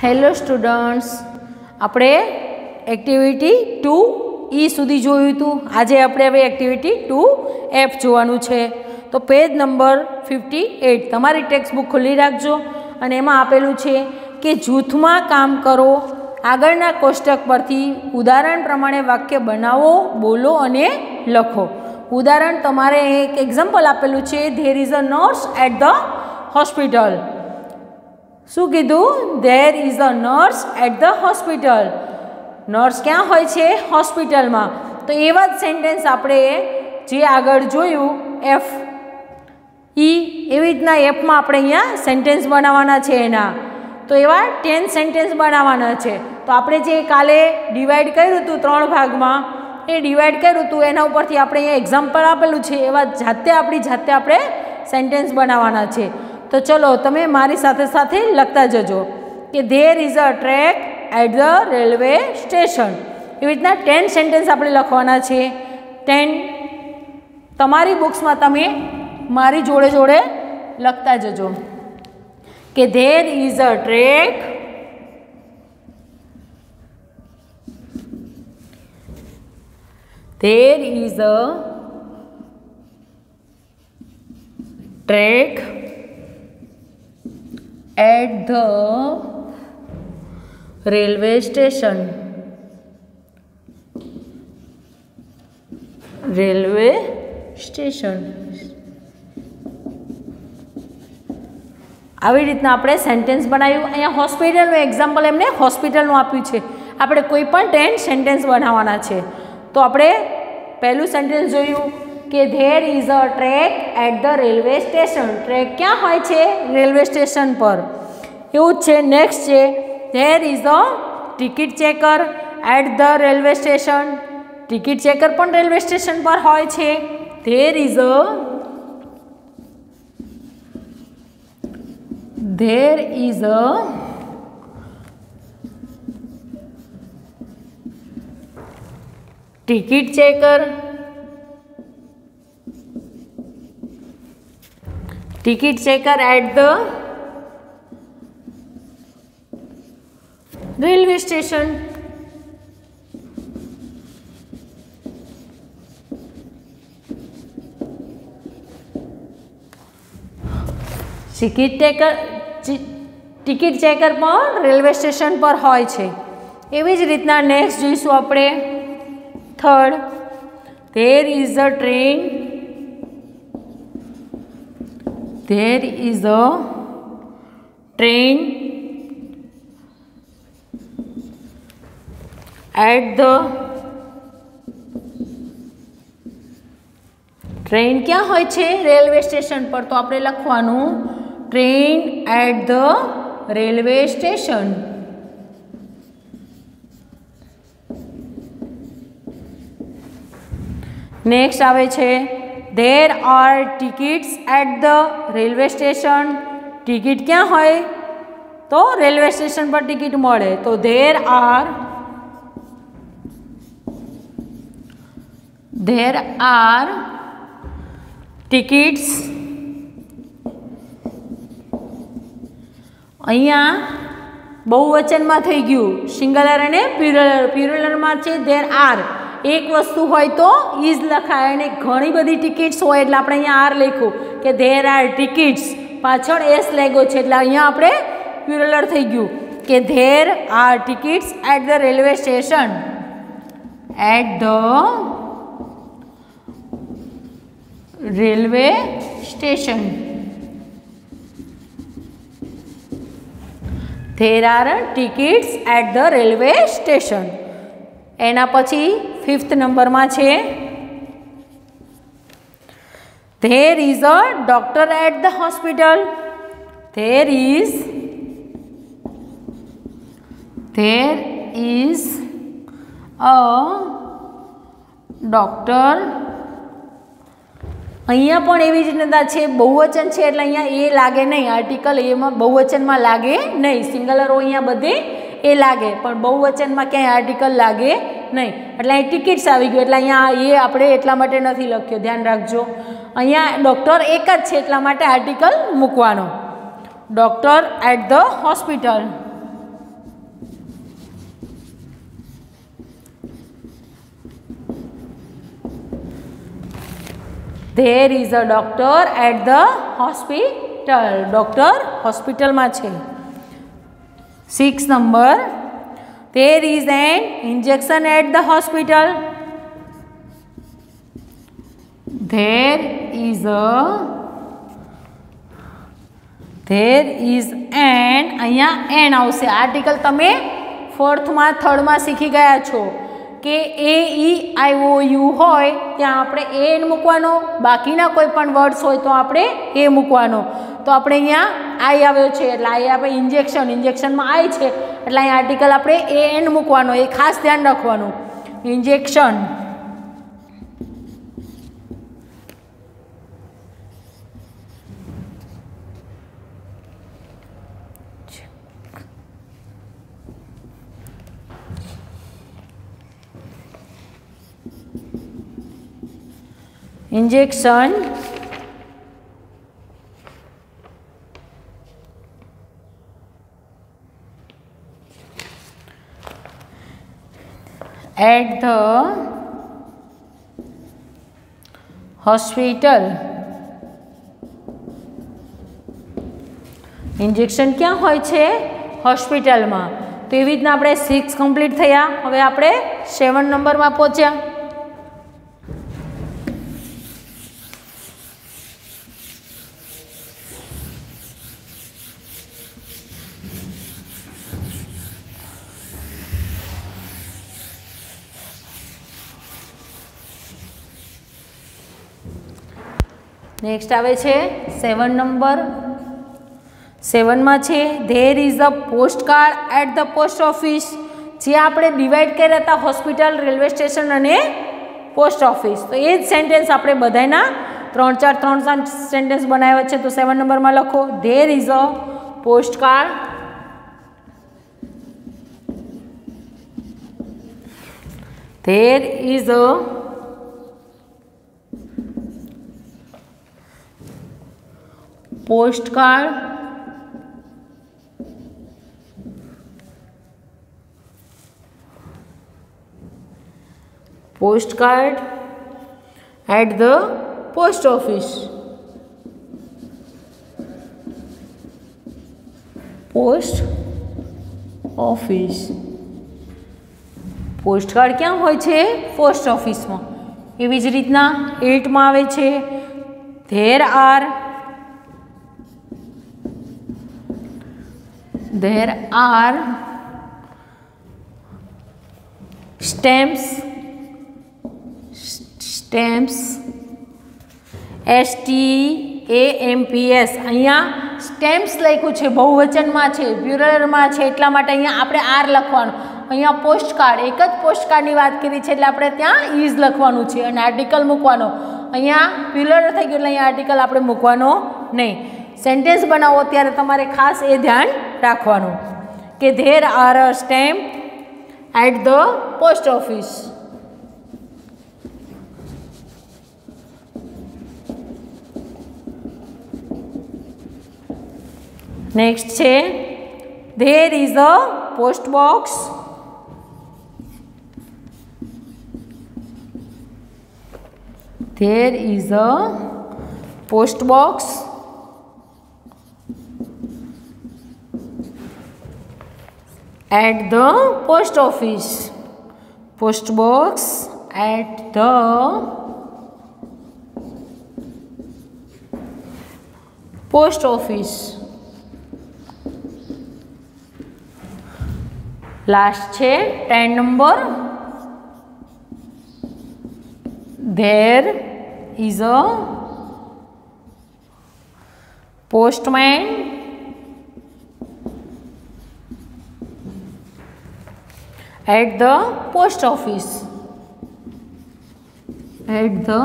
Hello students, આપણે activity 2E સુધી જોયું હતું. આજે આપણે હવે એક્ટિવિટી 2F જોવાનું છે. તો પેજ નંબર 58 તમારી ટેક્સ્ટ બુક ખોલી રાખજો અને એમાં આપેલું છે કે જૂથમાં કામ કરો. આગળના કોષ્ટક પરથી ઉદાહરણ પ્રમાણે વાક્ય બનાવો, બોલો અને લખો. ઉદાહરણ તમારે એક એક્ઝામ્પલ આપેલું છે, there is a nurse at the hospital. શું કીધું? There is a nurse at the hospital. Nurse ક્યાં હોય છે? હોસ્પિટલમાં. તો એવા જ સેન્ટેન્સ આપણે જે આગળ જોયું એફ એવી રીતના એફમાં આપણે અહીંયા સેન્ટેન્સ બનાવવાના છે એના. તો એવા 10 સેન્ટેન્સ બનાવવાના છે. તો આપણે જે કાલે ડિવાઈડ કર્યું હતું 3 ભાગમાં, એ ડિવાઈડ કર્યું હતું એના ઉપરથી આપણે અહીંયા એક્ઝામ્પલ આપેલું છે, એવા આપણી જાતે આપણે સેન્ટેન્સ બનાવવાના છે. તો ચલો તમે મારી સાથે સાથે લખતા જજો કે there is a track at the railway station. એવી રીતના 10 સેન્ટેન્સ આપણે લખવાના છે. 10 તમારી બુક્સમાં તમે મારી જોડે જોડે લખતા જજો કે there is a track at the railway station. આવી રીતના આપણે સેન્ટેન્સ બનાવ્યું. અહીંયા હોસ્પિટલનું એક્ઝામ્પલ એમને હોસ્પિટલનું આપ્યું છે. આપણે કોઈ પણ 10 સેન્ટેન્સ બનાવવાના છે. તો આપણે પહેલું સેન્ટેન્સ જોયું કે there is a track at the railway station. Track ક્યાં હોય છે? રેલવે સ્ટેશન પર. એવું જ છે. નેક્સ્ટ છે there is a ticket checker at the railway station. Ticket checker પણ રેલવે સ્ટેશન પર હોય છે. There is a ticket checker at the railway station. Ticket checker પણ રેલવે સ્ટેશન પર હોય છે. એવી જ રીતના નેક્સ્ટ જોઈશું આપણે third. There is a train at the train ક્યાં હોય છે? રેલવે સ્ટેશન પર. તો આપણે લખવાનું train at the railway station. Next આવે છે there are tickets at the railway station. Ticket ક્યાં હોય? તો રેલવે સ્ટેશન પર ટિકિટ મળે. તો ધેર આર ટિકિટ્સ. અહીંયા બહુવચનમાં થઈ ગયું, સિંગલર અને પ્યુરલર. પ્યુરલરમાં છે ધેર આર. એક વસ્તુ હોય તો ઇઝ લખાય અને ઘણી બધી ટિકિટ્સ હોય એટલે આપણે અહીંયા આર લખ્યું કે ધેર આર ટિકિટ્સ. પાછળ એસ લાગ્યો છે એટલે અહીંયા આપણે પ્યુરલર થઈ ગયું કે there are tickets at the railway station. There are tickets at the railway station. એના પછી 5th નંબરમાં છે there is a doctor at the hospital. There is a doctor. અહીંયા પણ એવી જ રીતના છે, બહુવચન છે એટલે અહીંયા એ લાગે નહીં. આર્ટિકલ એમાં બહુવચનમાં લાગે નહીં. સિંગલરો અહીંયા બધે એ લાગે પણ બહુવચનમાં ક્યાંય આર્ટિકલ લાગે નહીં. એટલે અહીં ટિકિટ્સ આવી ગયું એટલે અહીંયા એ આપણે એટલા માટે નથી લખ્યો, ધ્યાન રાખજો. અહીંયા ડૉક્ટર એક જ છે એટલા માટે આર્ટિકલ મૂકવાનો. Doctor at the hospital. There is a doctor at the hospital. Doctor હોસ્પિટલમાં છે. 6 number, there is an injection at the hospital. There is an, અહીંયા એન આવશે. આર્ટિકલ તમે 4થમાં 3rd શીખી ગયા છો કે એ ઈ આઈ ઓ યુ હોય ત્યાં આપણે એન મૂકવાનો, બાકીના કોઈ પણ વર્ડ્સ હોય તો આપણે એ મૂકવાનો. તો આપણે અહીંયા આઈ આવ્યો છે એટલે આઈ આપણે ઇન્જેક્શનમાં આઈ છે એટલે અહીંયા આર્ટિકલ આપણે એ એન મૂકવાનો. એ ખાસ ધ્યાન રાખવાનું. Injection. Injection at the hospital. Injection ક્યાં હોય છે? હોસ્પિટલમાં. તો એવી રીતના આપણે 6 કમ્પ્લીટ થયા. હવે આપણે 7 નંબરમાં પહોંચ્યા. નેક્સ્ટ આવે છે 7 નંબર. 7માં છે there is a post card at the post office. જે આપણે ડિવાઈડ કર્યા હતા હોસ્પિટલ, રેલવે સ્ટેશન અને પોસ્ટ ઓફિસ. તો એ જ સેન્ટેન્સ આપણે બધાના 3-4 સેન્ટેન્સ બનાવ્યા છે. તો 7 નંબરમાં લખો there is a post card. There is a postcard at the post office. Post card ક્યાં હોય છે? પોસ્ટ ઓફિસમાં. એવી જ રીતના 8માં આવે છે ધેર આર stamps STAMPS. અહીંયા સ્ટેમ્પ્સ લખ્યું છે, બહુવચનમાં છે, પ્યુરલમાં છે, એટલા માટે અહીંયા આપણે આર લખવાનું. અહીંયા પોસ્ટકાર્ડ, એક જ પોસ્ટકાર્ડની વાત કરી છે એટલે આપણે ત્યાં ઇઝ લખવાનું છે અને આર્ટિકલ મૂકવાનો. અહીંયા પ્યુરલ થઈ ગયું એટલે અહીંયા આર્ટિકલ આપણે મૂકવાનો નહીં. સેન્ટેન્સ બનાવો ત્યારે તમારે ખાસ એ ધ્યાન રાખવાનું કે there are a stamp at the post office. Next છે there is a post box. There is a post box at the post office. Post box at the post office. Last છે 10 number. There is a postman at the post office. At the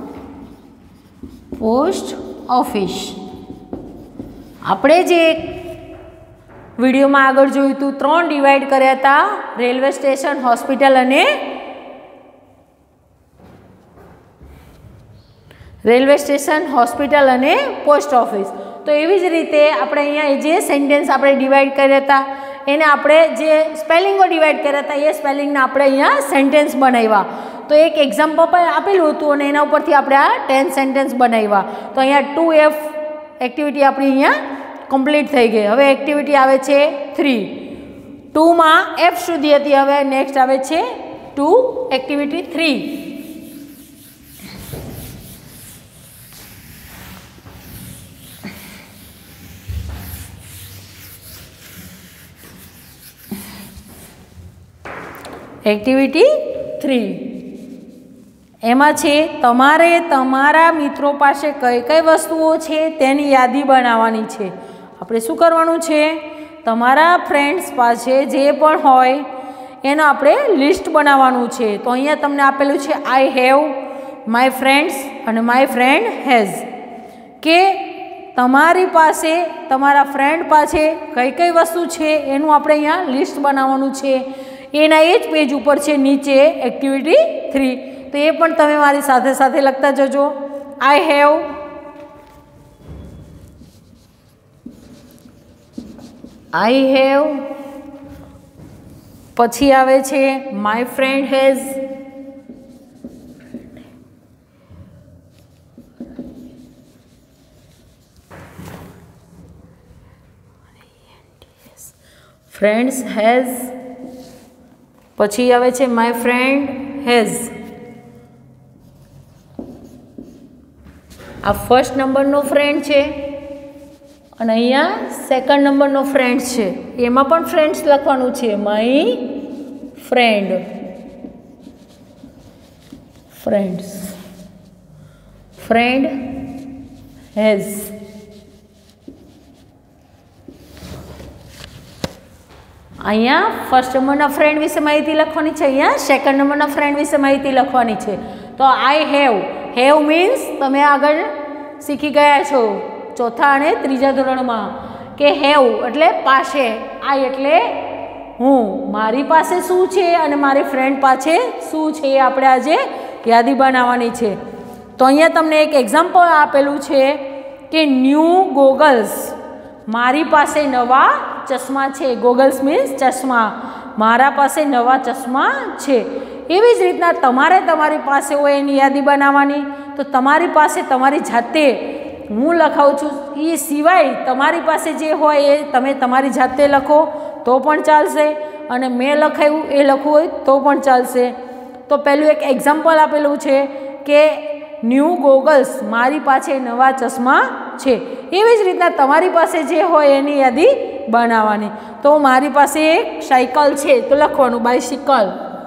post office. આપણે જે વિડીયોમાં આગળ જોયું હતું 3 divide કર્યા હતા, railway station, hospital અને પોસ્ટ ઓફિસ. તો એવી જ રીતે આપણે અહીંયા જે સેન્ટેન્સ આપણે ડિવાઈડ કર્યા હતા એને આપણે જે સ્પેલિંગો ડિવાઈડ કર્યા હતા એ સ્પેલિંગને આપણે અહીંયા સેન્ટેન્સ બનાવ્યા. તો એક એક્ઝામ્પલ પણ આપેલું હતું અને એના ઉપરથી આપણે આ 10 સેન્ટેન્સ બનાવ્યા. તો અહીંયા 2F એક્ટિવિટી આપણી અહીંયા કમ્પ્લીટ થઈ ગઈ. હવે એક્ટિવિટી આવે છે 3. 2માં F સુધી હતી. હવે નેક્સ્ટ આવે છે 2 એક્ટિવિટી 3. એક્ટિવિટી 3 એમાં છે તમારે તમારા મિત્રો પાસે કઈ કઈ વસ્તુઓ છે તેની યાદી બનાવવાની છે. આપણે શું કરવાનું છે? તમારા ફ્રેન્ડ્સ પાસે જે પણ હોય એનું આપણે લિસ્ટ બનાવવાનું છે. તો અહીંયા તમને આપેલું છે આઈ હેવ, માય ફ્રેન્ડ્સ અને માય ફ્રેન્ડ હેઝ. કે તમારી પાસે તમારા ફ્રેન્ડ પાસે કઈ કઈ વસ્તુ છે એનું આપણે અહીંયા લિસ્ટ બનાવવાનું છે. એના એ જ પેજ ઉપર છે નીચે એક્ટિવિટી 3. તો એ પણ તમે મારી સાથે સાથે લખતા જજો. આઈ હેવ, આઈ હેવ, પછી આવે છે my friend has, friends has, પછી આવે છે માય ફ્રેન્ડ હેઝ. આ ફર્સ્ટ નંબરનો ફ્રેન્ડ છે અને અહીંયા સેકન્ડ નંબરનો ફ્રેન્ડ છે. એમાં પણ ફ્રેન્ડ્સ લખવાનું છે. My friend, friends, friend has. અહીંયા ફર્સ્ટ નંબરના ફ્રેન્ડ વિશે માહિતી લખવાની છે. અહીંયા સેકન્ડ નંબરના ફ્રેન્ડ વિશે માહિતી લખવાની છે. તો આઈ હેવ, હેવ મીન્સ તમે આગળ શીખી ગયા છો ચોથા અને ત્રીજા ધોરણમાં કે હેવ એટલે પાસે, આઈ એટલે હું, મારી પાસે શું છે અને મારી ફ્રેન્ડ પાસે શું છે એ આપણે આજે યાદી બનાવવાની છે. તો અહીંયા તમને એક એક્ઝામ્પલ આપેલું છે કે ન્યૂ ગોગલ્સ, મારી પાસે નવા ચશ્મા છે. ગોગલ્સ મીન્સ ચશ્મા. મારા પાસે નવા ચશ્મા છે. એવી જ રીતના તમારે તમારી પાસે હોય એની યાદી બનાવવાની. તો તમારી પાસે તમારી જાતે હું લખાવું છું એ સિવાય તમારી પાસે જે હોય એ તમે તમારી જાતે લખો તો પણ ચાલશે અને મેં લખાયું એ લખવું હોય તો પણ ચાલશે. તો પહેલું એક એક્ઝામ્પલ આપેલું છે કે ન્યૂ ગોગલ્સ, મારી પાસે નવા ચશ્મા છે. એવી જ રીતના તમારી પાસે જે હોય એની યાદી બનાવવાની. તો મારી પાસે એક સાયકલ છે તો લખવાનું બાયસિકલ.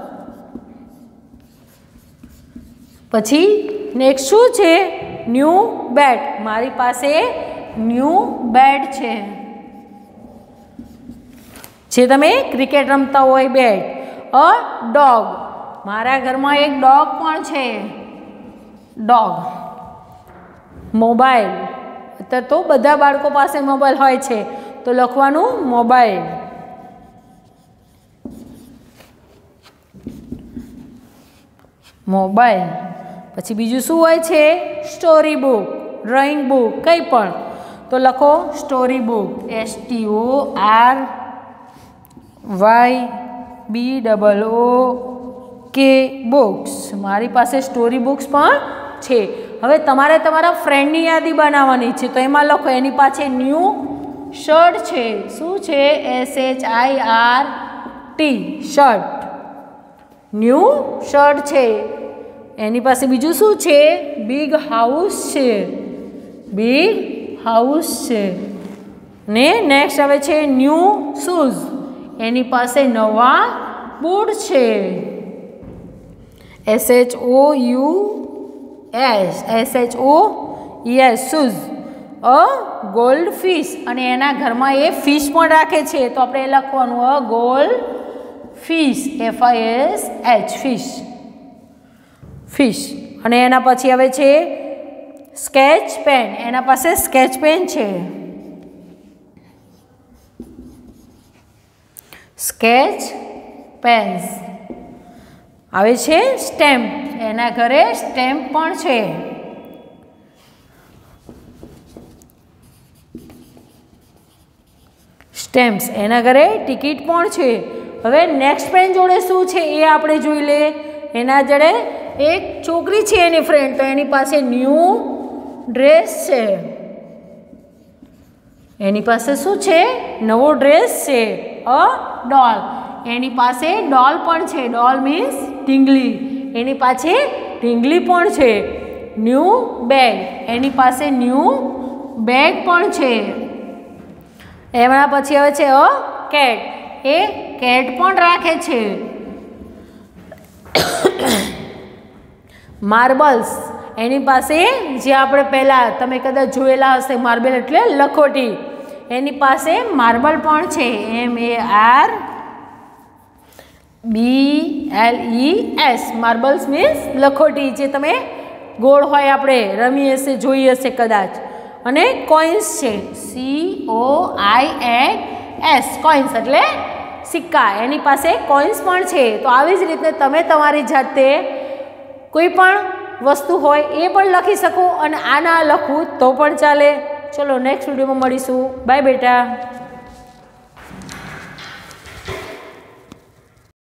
પછી નેક્સ્ટ શું છે? ન્યૂ બેટ, મારી પાસે ન્યૂ બેટ છે. જે તમે ક્રિકેટ રમતા હોય બેટ. અ ડોગ, મારા ઘરમાં એક ડોગ પણ છે. ડોગ. મોબાઈલ, અત્યારે તો બધા બાળકો પાસે મોબાઈલ હોય છે તો લખવાનું મોબાઈલ. મોબાઈલ. પછી બીજું શું હોય છે? સ્ટોરી બુક, ડ્રોઈંગ બુક, કંઈ પણ તો લખો સ્ટોરી બુક. STORYBOOK બુક્સ, મારી પાસે સ્ટોરી બુક્સ પણ છે. હવે તમારે તમારા ફ્રેન્ડની યાદી બનાવવાની છે તો એમાં લખો એની પાસે ન્યૂ શર્ટ છે. શું છે? SHIRT, shirt. ન્યૂ શર્ટ છે. એની પાસે બીજું શું છે? બિગ હાઉસ છે. બિગ હાઉસ છે. ને નેક્સ્ટ આવે છે ન્યૂ શૂઝ, એની પાસે નવા બૂટ છે. SHOUS, shoes. A gold fish, અને એના ઘરમાં એ ફિશ પણ રાખે છે તો આપણે એ લખવાનું a gold fish, FISH, fish. Fish. અને એના પછી આવે છે સ્કેચ પેન, એના પાસે સ્કેચ પેન છે. Sketch pens. આવે છે સ્ટેમ્પ, એના ઘરે સ્ટેમ્પ પણ છે. સ્ટેમ્પ્સ, એના ઘરે ટિકિટ પણ છે. હવે નેક્સ્ટ ફ્રેન્ડ જોડે શું છે એ આપણે જોઈ લે. એના જોડે એક છોકરી છે એની ફ્રેન્ડ, તો એની પાસે ન્યૂ ડ્રેસ છે. એની પાસે શું છે? નવો ડ્રેસ છે. અ ડોલ, એની પાસે ડોલ પણ છે. ડોલ મીન્સ ઢીંગલી, એની પાસે ઢીંગલી પણ છે. ન્યૂ બેગ, એની પાસે ન્યૂ બેગ પણ છે. એમના પછી આવે છે અ કેટ, એ કેટ પણ રાખે છે. માર્બલ્સ, એની પાસે જે આપણે પહેલાં તમે કદાચ જોયેલા હશે, માર્બલ એટલે લખોટી, એની પાસે માર્બલ પણ છે. MARBLES, માર્બલ્સ મીન્સ લખોટી, જે તમે ગોળ હોય આપણે રમી હશે, જોઈ હશે કદાચ. અને કોઇન્સ છે, COINS, કોઇન્સ એટલે સિક્કા, એની પાસે કોઇન્સ પણ છે. તો આવી જ રીતે તમે તમારી જાતે કોઈ પણ વસ્તુ હોય એ પણ લખી શકો, અને આ ના લખવું તો પણ ચાલે. ચલો નેક્સ્ટ વિડીયોમાં મળીશું. બાય બેટા.